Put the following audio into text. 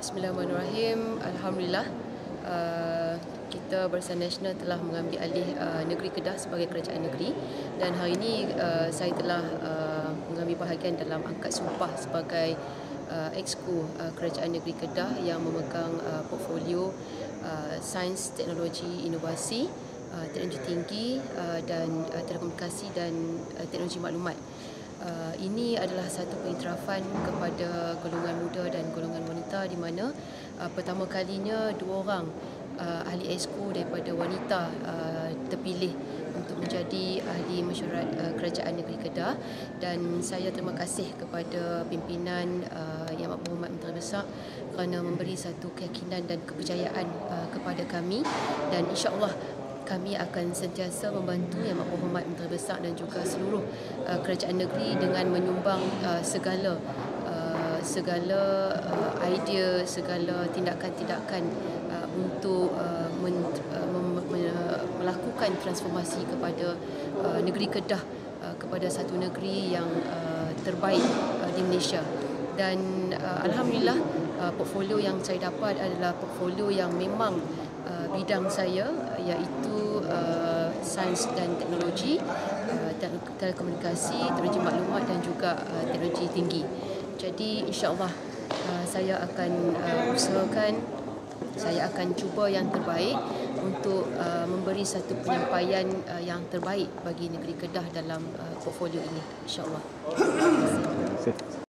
Bismillahirrahmanirrahim. Alhamdulillah, kita Barisan Nasional telah mengambil alih negeri Kedah sebagai kerajaan negeri, dan hari ini saya telah mengambil bahagian dalam angkat sumpah sebagai Exco Kerajaan Negeri Kedah yang memegang portfolio sains, teknologi, inovasi, teknologi tinggi dan telekomunikasi dan teknologi maklumat. Ini adalah satu pengiktirafan kepada golongan muda dan golongan wanita, di mana pertama kalinya dua orang ahli Exco daripada wanita terpilih untuk menjadi ahli mesyuarat Kerajaan Negeri Kedah. Dan saya terima kasih kepada pimpinan Yang Berhormat Menteri Besar kerana memberi satu keyakinan dan kepercayaan kepada kami, dan insya-Allah kami akan sentiasa membantu Yang Berhormat Menteri Besar dan juga seluruh kerajaan negeri dengan menyumbang segala idea, segala tindakan-tindakan untuk melakukan transformasi kepada negeri Kedah kepada satu negeri yang terbaik di Malaysia. Dan alhamdulillah, portfolio yang saya dapat adalah portfolio yang memang bidang saya, iaitu sains dan teknologi, telekomunikasi, teknologi maklumat dan juga teknologi tinggi. Jadi insya-Allah saya akan usahakan, saya akan cuba yang terbaik untuk memberi satu penyampaian yang terbaik bagi negeri Kedah dalam portfolio ini, insya-Allah.